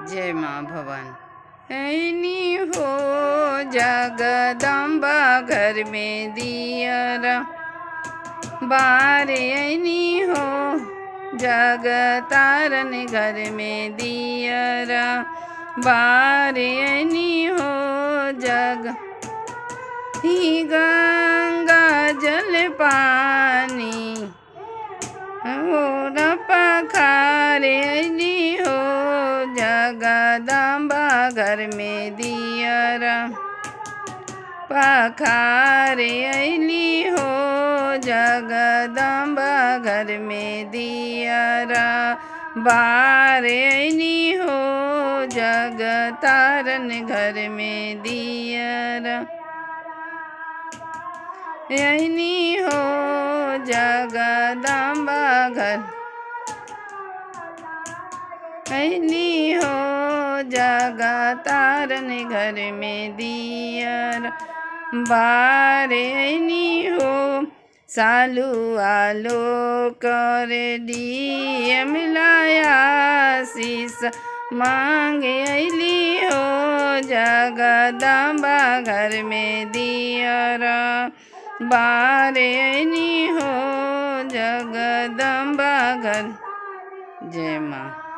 जय माँ भवानी। ऐनी हो जगदम्बा घर में दियरा बारे, ऐनी हो जग तारन घर में दियरा बारे, ऐनी हो जग ही गंगा जल पानी और पखारे, ऐनी हो जगदम्बा घर में दियरा पखारे, ऐनी हो जगदम्बा घर में दियरा बारे, ऐनी हो जग तारन घर में दियरा, ऐनी हो जगदम्बा घर, ऐनी हो जग तारन घर में दियरा बारे, ऐनी हो सालू आलो कर दिए मिलाया शीस मांगे, ऐली हो जगदम्बा घर में दियरा बारे, ऐनी हो जगदम्बा घर। जय माँ।